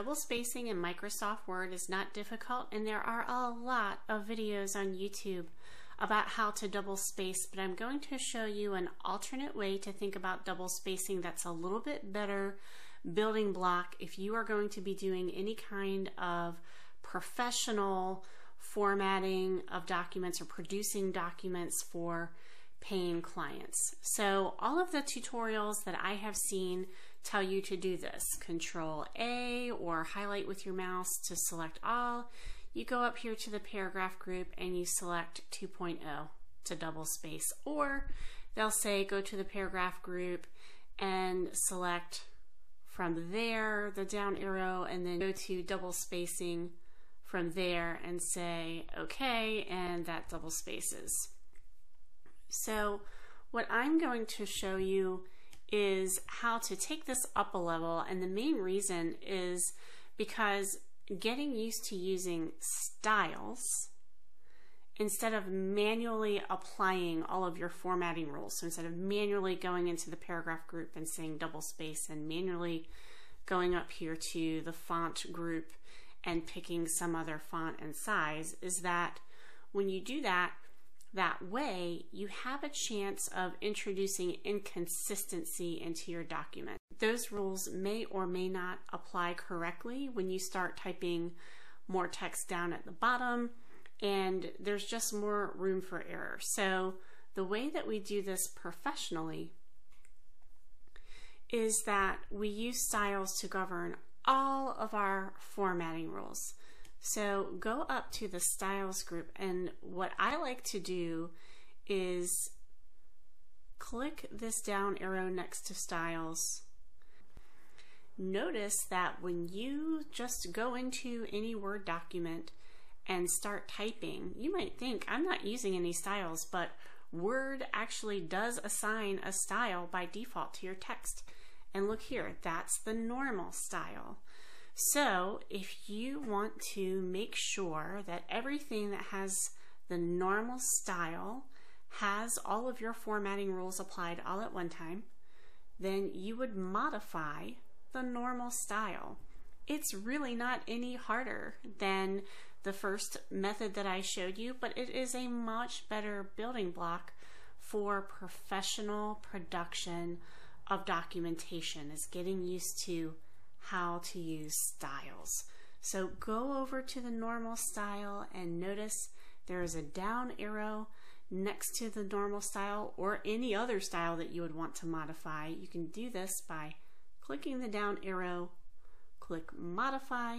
Double spacing in Microsoft Word is not difficult, and there are a lot of videos on YouTube about how to double space, but I'm going to show you an alternate way to think about double spacing that's a little bit better building block if you are going to be doing any kind of professional formatting of documents or producing documents for paying clients. So all of the tutorials that I have seen tell you to do this. Control A or highlight with your mouse to select all. You go up here to the paragraph group and you select 2.0 to double space, or they'll say go to the paragraph group and select from there the down arrow and then go to double spacing from there and say okay, and that double spaces. So what I'm going to show you is how to take this up a level, and the main reason is because getting used to using styles instead of manually applying all of your formatting rules. So instead of manually going into the paragraph group and saying double space and manually going up here to the font group and picking some other font and size, is that when you do that way, you have a chance of introducing inconsistency into your document. Those rules may or may not apply correctly when you start typing more text down at the bottom, and there's just more room for error. So the way that we do this professionally is that we use styles to govern all of our formatting rules. So go up to the styles group, and what I like to do is click this down arrow next to styles. Notice that when you just go into any Word document and start typing, you might think I'm not using any styles, but Word actually does assign a style by default to your text. And look here, that's the normal style. So if you want to make sure that everything that has the normal style has all of your formatting rules applied all at one time, then you would modify the normal style. It's really not any harder than the first method that I showed you, but it is a much better building block for professional production of documentation, is getting used to how to use styles. So go over to the normal style and notice there is a down arrow next to the normal style or any other style that you would want to modify. You can do this by clicking the down arrow, click modify,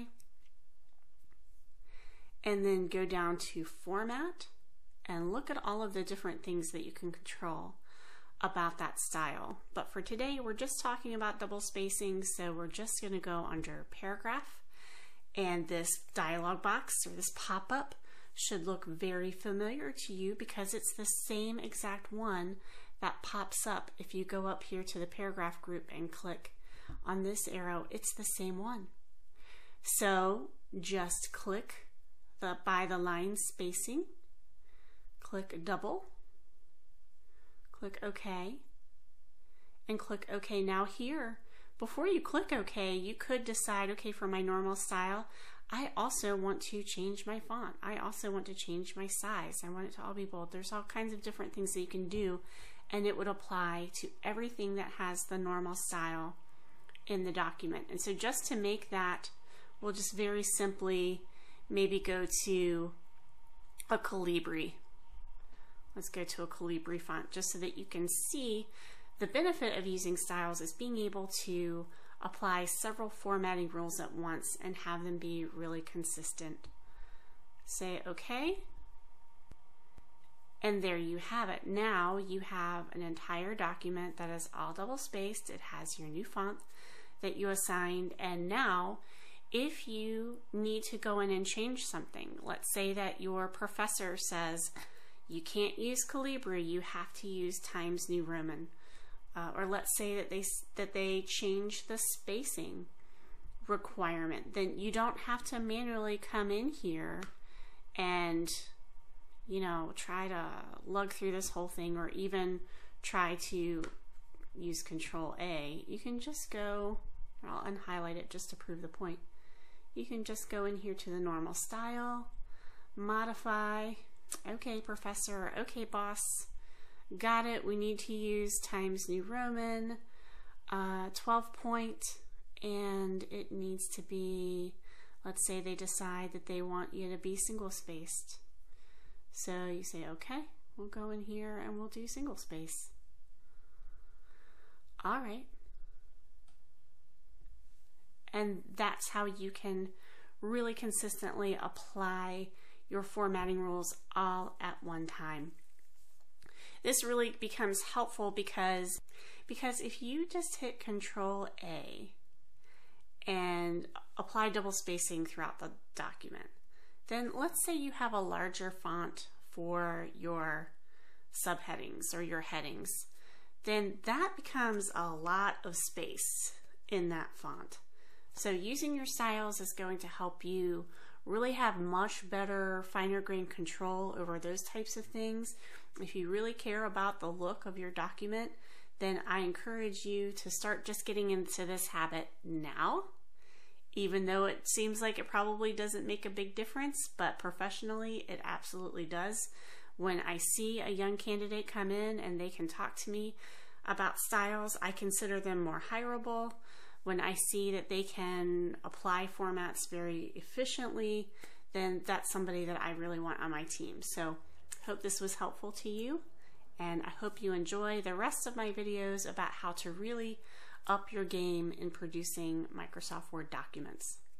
and then go down to format and look at all of the different things that you can control about that style. But for today, we're just talking about double spacing, so we're just going to go under paragraph, and this dialog box or this pop-up should look very familiar to you because it's the same exact one that pops up if you go up here to the paragraph group and click on this arrow. It's the same one. So just click by the line spacing, click double, click OK, and click OK. Now here, before you click OK, you could decide, okay, for my normal style, I also want to change my font. I also want to change my size. I want it to all be bold. There's all kinds of different things that you can do, and it would apply to everything that has the normal style in the document. And so just to make that, we'll just very simply maybe go to a Calibri. Let's go to a Calibri font just so that you can see the benefit of using styles is being able to apply several formatting rules at once and have them be really consistent. Say OK, and there you have it. Now you have an entire document that is all double spaced. It has your new font that you assigned, and now if you need to go in and change something, let's say that your professor says you can't use Calibri, you have to use Times New Roman. Or let's say that they change the spacing requirement, then you don't have to manually come in here and, you know, try to lug through this whole thing or even try to use Control A. You can just go, I'll unhighlight it just to prove the point. you can just go in here to the normal style, modify, okay professor, okay boss, got it, we need to use Times New Roman, 12 point, and it needs to be, let's say they decide that they want you to be single spaced. So you say, okay, we'll go in here and we'll do single space. All right. And that's how you can really consistently apply your formatting rules all at one time. This really becomes helpful because if you just hit Control A and apply double spacing throughout the document, then let's say you have a larger font for your subheadings or your headings, then that becomes a lot of space in that font. So using your styles is going to help you really have much better finer grained control over those types of things. If you really care about the look of your document, then I encourage you to start just getting into this habit now, even though it seems like it probably doesn't make a big difference, but professionally it absolutely does. When I see a young candidate come in and they can talk to me about styles, I consider them more hireable. When I see that they can apply formats very efficiently, then that's somebody that I really want on my team. So hope this was helpful to you, and I hope you enjoy the rest of my videos about how to really up your game in producing Microsoft Word documents.